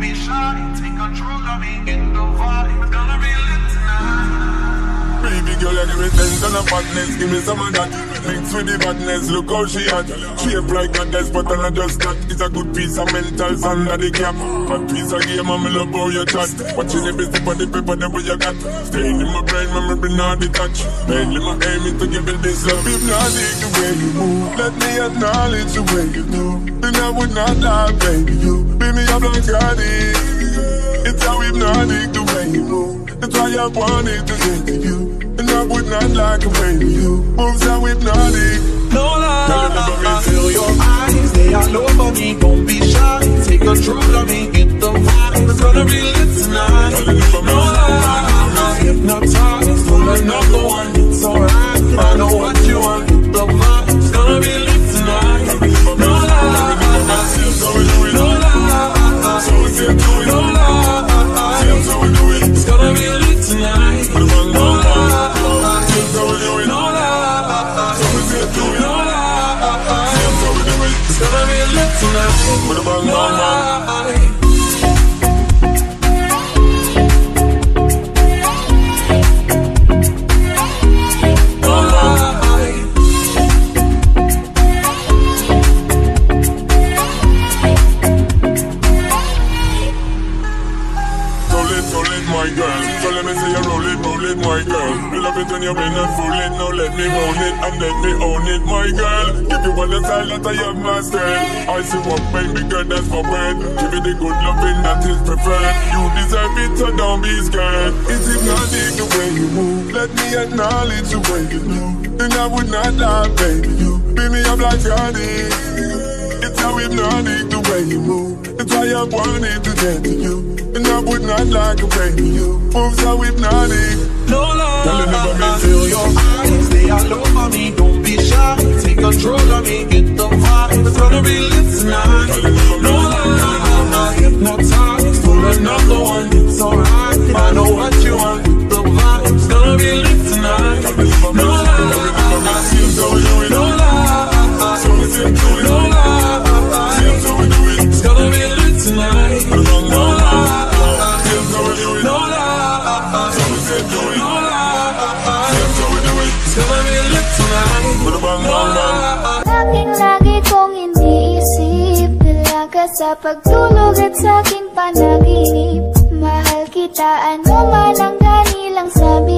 be shy, take control of me, get the vibe. It's gonna be lit tonight. Baby girl, you give me sense and a fatness, give me some of that. Mix with the badness, look how she hot. Shape like a desk, but I'm just that. It's a good piece of mental under the cap. A piece of game, I'm love how you chat. Watching the best for the paper, the way you got. Staying in my brain, memory not detached. Mainly my aim is to give it this love. If not dig the way you move, let me acknowledge the way you do. Then I would not lie, baby, you beat me up like Cardi. It's how hypnotic the way you move. That's why I wanted to get to you. And I would not like the way you moves how hypnotic. No lie, feel your eyes, they all over me. Don't be shy, take control of me, get the vibe. It's gonna be lit tonight. No lie, hypnotized, pull another one. It's alright, I know what you want. The vibe, it's gonna be lit tonight. No lie, no lie, so it's it, no lie. It's gonna be lit tonight. No lie, no lie, so it's it, no lie. It's gonna be lit tonight. No lie. My girl, love it when you're in and full it. Now let me hold it and let me own it, my girl. Give you all the style that I have mastered. I see what baby girl, that's my word. Give it the good loving that is preferred. You deserve it, so don't be scared. It's hypnotic the way you move. Let me acknowledge the way you do. And I would not lie, baby, you beat me up like Cardi. It's how hypnotic the way you move. It's why I wanted to get to you. And I would not like a baby, you moves so hypnotic. No lie, feel your eyes, they all over me. Don't be shy, take control of me, get the vibe. It's gonna be lit tonight. No lie, hypnotized, pull another one. It's alright, I know what you want. The vibe, it's gonna be lit tonight. No lie, no lie, so it's it, no lie. It's gonna be lit tonight. No lie. No lie, so we said do it. No lie, so we do it. It's gonna be lit tonight. No lie. Laging-lagi kong iniisip, dalaga sa pagtulog at sa aking panaginip. Mahal kita, ano man ang ganilang sabi